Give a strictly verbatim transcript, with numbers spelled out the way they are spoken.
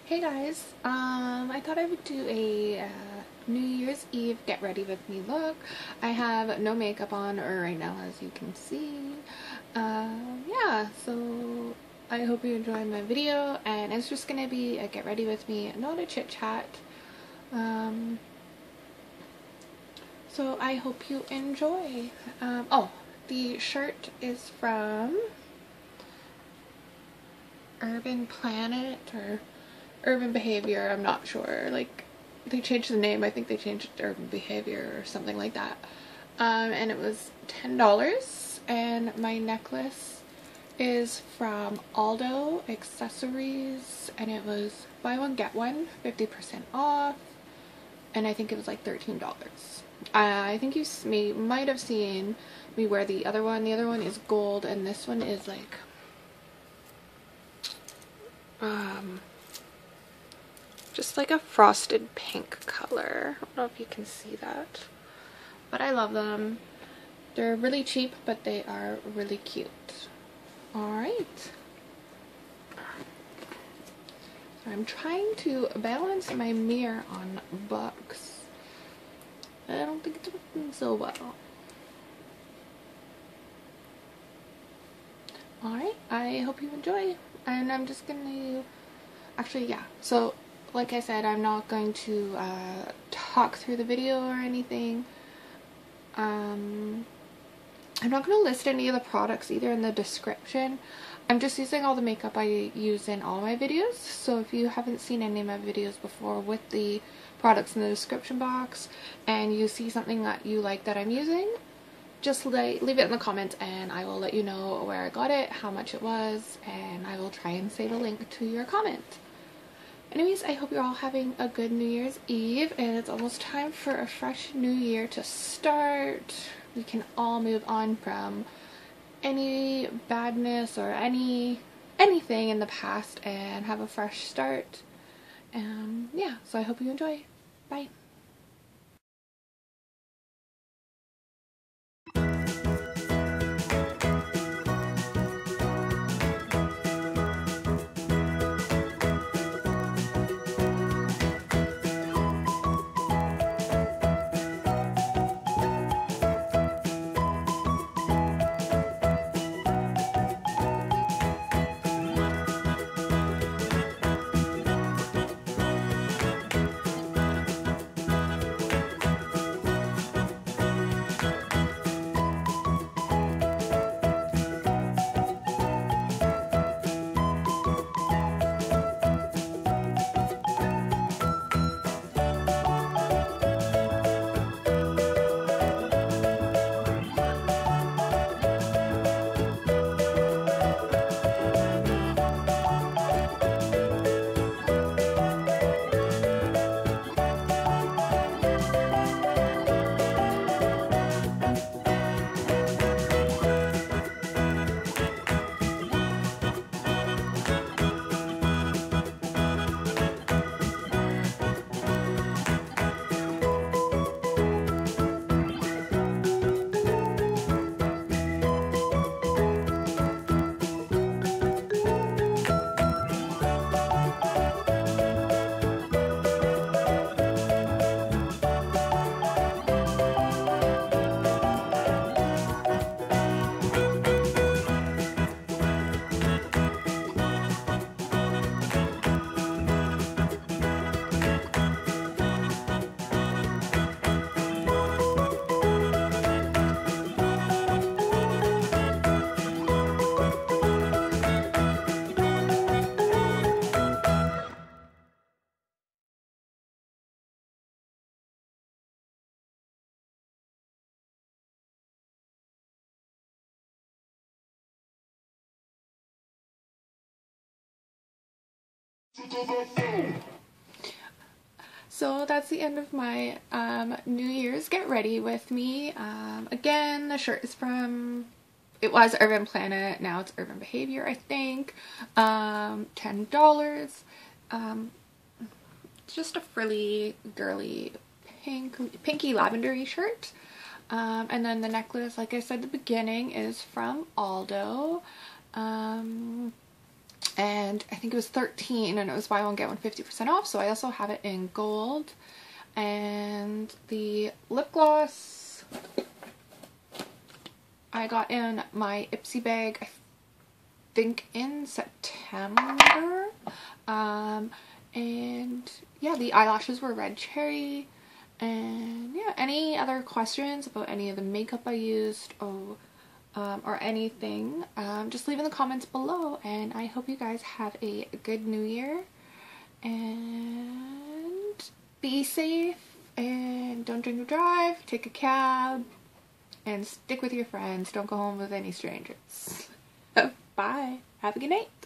Hey guys, um, I thought I would do a uh, New Year's Eve get ready with me look. I have no makeup on right now, as you can see. Um, yeah, so I hope you enjoy my video, and it's just gonna be a get ready with me, not a chit chat. Um, so I hope you enjoy. Um, oh, the shirt is from Urban Planet or Urban Behavior, I'm not sure. Like, they changed the name. I think they changed it to Urban Behavior or something like that. Um, and it was ten dollars. And my necklace is from Aldo Accessories, and it was buy one get one, fifty percent off. And I think it was like thirteen dollars. Uh, I think you may, might have seen me wear the other one. The other one is gold, and this one is like um just like a frosted pink color. I don't know if you can see that, but I love them. They're really cheap, but they are really cute. Alright. So I'm trying to balance my mirror on books. I don't think it's working so well. Alright, I hope you enjoy. And I'm just gonna... Actually, yeah. So, like I said, I'm not going to uh, talk through the video or anything. Um, I'm not going to list any of the products either in the description. I'm just using all the makeup I use in all my videos. So if you haven't seen any of my videos before with the products in the description box and you see something that you like that I'm using, just like leave it in the comments and I will let you know where I got it, how much it was, and I will try and save a link to your comment. Anyways, I hope you're all having a good New Year's Eve, and it's almost time for a fresh new year to start. We can all move on from any badness or any anything in the past and have a fresh start. Um, yeah, so I hope you enjoy. Bye. So that's the end of my um, New Year's get ready with me. Um, again, the shirt is from, it was Urban Planet, now it's Urban Behavior, I think. Um, ten dollars. Um, it's just a frilly, girly, pink, pinky lavendery shirt. Um, and then the necklace, like I said at the beginning, is from Aldo. Um, and I think it was thirteen, and it was buy one get one fifty percent off, so I also have it in gold. And the lip gloss I got in my Ipsy bag, I think in September. Um, and yeah, the eyelashes were Red Cherry. And yeah, any other questions about any of the makeup I used or, um, or anything, um, just leave in the comments below. And I hope you guys have a good new year. And be safe. And don't drink or drive. Take a cab. And stick with your friends. Don't go home with any strangers. Bye. Have a good night.